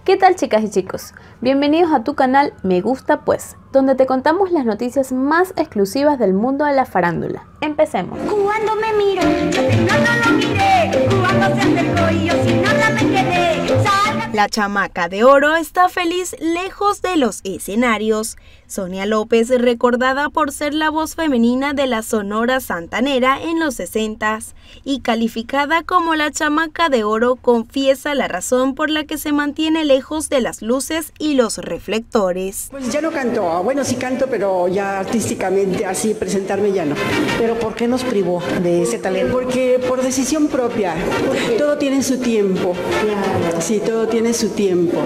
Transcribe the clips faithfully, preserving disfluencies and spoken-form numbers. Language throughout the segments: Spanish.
¿Qué tal, chicas y chicos? Bienvenidos a tu canal Me Gusta Pues, donde te contamos las noticias más exclusivas del mundo de la farándula. Empecemos. Cuando me miro, yo no lo miré. Cuando se acercó y yo sin habla me quedé. Salga. La chamaca de oro está feliz lejos de los escenarios. Sonia López, recordada por ser la voz femenina de la Sonora Santanera en los sesentas y calificada como la chamaca de oro, confiesa la razón por la que se mantiene lejos de las luces y los reflectores. Pues ya no canto, bueno sí canto, pero ya artísticamente así presentarme ya no. ¿Pero por qué nos privó de ese talento? Porque por decisión propia, todo tiene su tiempo. Sí, todo tiene su tiempo.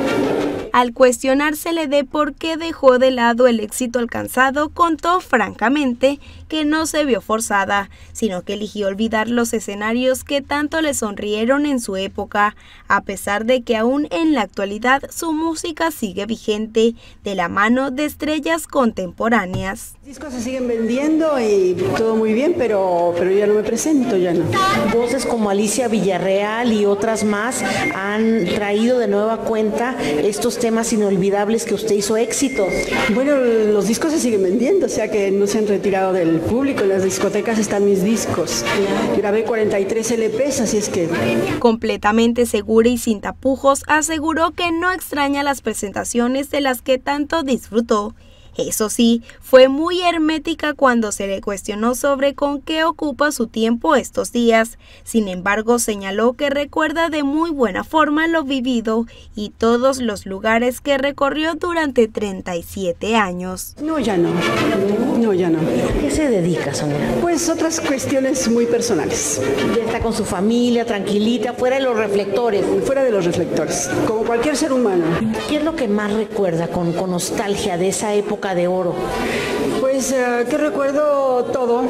Al cuestionársele de por qué dejó de lado el éxito alcanzado, contó francamente que no se vio forzada, sino que eligió olvidar los escenarios que tanto le sonrieron en su época, a pesar de que aún en la actualidad su música sigue vigente, de la mano de estrellas contemporáneas. Los discos se siguen vendiendo y todo muy bien, pero, pero ya no me presento, ya no. Voces como Alicia Villarreal y otras más han traído de nueva cuenta estos temas inolvidables que usted hizo éxitos. Bueno, los discos se siguen vendiendo, o sea que no se han retirado del público. En las discotecas están mis discos. Grabé cuarenta y tres L Pes, así es que... Completamente segura y sin tapujos, aseguró que no extraña las presentaciones de las que tanto disfrutó. Eso sí, fue muy hermética cuando se le cuestionó sobre con qué ocupa su tiempo estos días. Sin embargo, señaló que recuerda de muy buena forma lo vivido y todos los lugares que recorrió durante treinta y siete años. No, ya no. No, ya no. ¿A qué se dedica, Sonia? Pues otras cuestiones muy personales. Ya está con su familia, tranquilita, fuera de los reflectores. Fuera de los reflectores, como cualquier ser humano. ¿Qué es lo que más recuerda con, con nostalgia de esa época de oro? Pues uh, que recuerdo todo,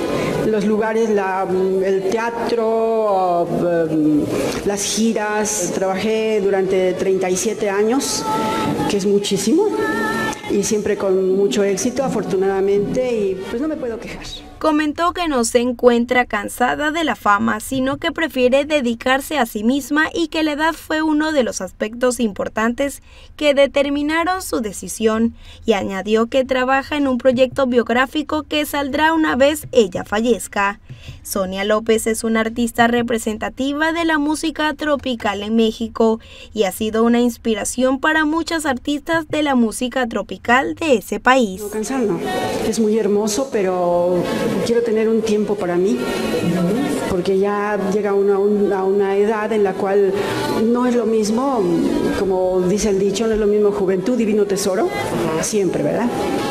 los lugares, la, el teatro, uh, las giras. Trabajé durante treinta y siete años, que es muchísimo, y siempre con mucho éxito, afortunadamente, y pues no me puedo quejar. Comentó que no se encuentra cansada de la fama, sino que prefiere dedicarse a sí misma y que la edad fue uno de los aspectos importantes que determinaron su decisión, y añadió que trabaja en un proyecto biográfico que saldrá una vez ella fallezca. Sonia López es una artista representativa de la música tropical en México y ha sido una inspiración para muchas artistas de la música tropical de ese país. No cansar, no. Es muy hermoso, pero quiero tener un tiempo para mí, porque ya llega una, una, una edad en la cual no es lo mismo, como dice el dicho, no es lo mismo juventud, divino tesoro, siempre, ¿verdad?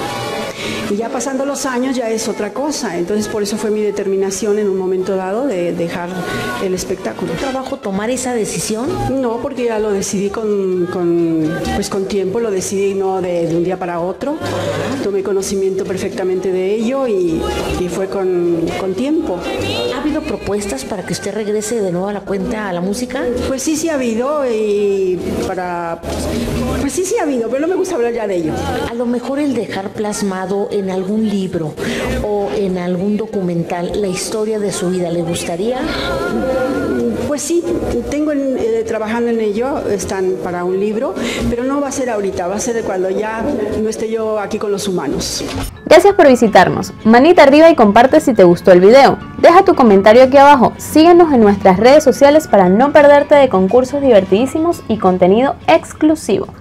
Y ya pasando los años ya es otra cosa, entonces por eso fue mi determinación en un momento dado de dejar el espectáculo. ¿Trabajo tomar esa decisión? No, porque ya lo decidí con, con, pues con tiempo, lo decidí no de, de un día para otro, tomé conocimiento perfectamente de ello y, y fue con, con tiempo. ¿Ha habido propuestas para que usted regrese de nuevo a la cuenta a la música? Pues sí, sí ha habido, y para... Pues sí, sí ha habido, pero no me gusta hablar ya de ello. A lo mejor el dejar plasmado en algún libro o en algún documental la historia de su vida, ¿le gustaría? Pues sí, tengo en, eh, trabajando en ello, están para un libro, pero no va a ser ahorita, va a ser cuando ya no esté yo aquí con los humanos. Gracias por visitarnos, manita arriba y comparte si te gustó el video. Deja tu comentario aquí abajo, síguenos en nuestras redes sociales para no perderte de concursos divertidísimos y contenido exclusivo.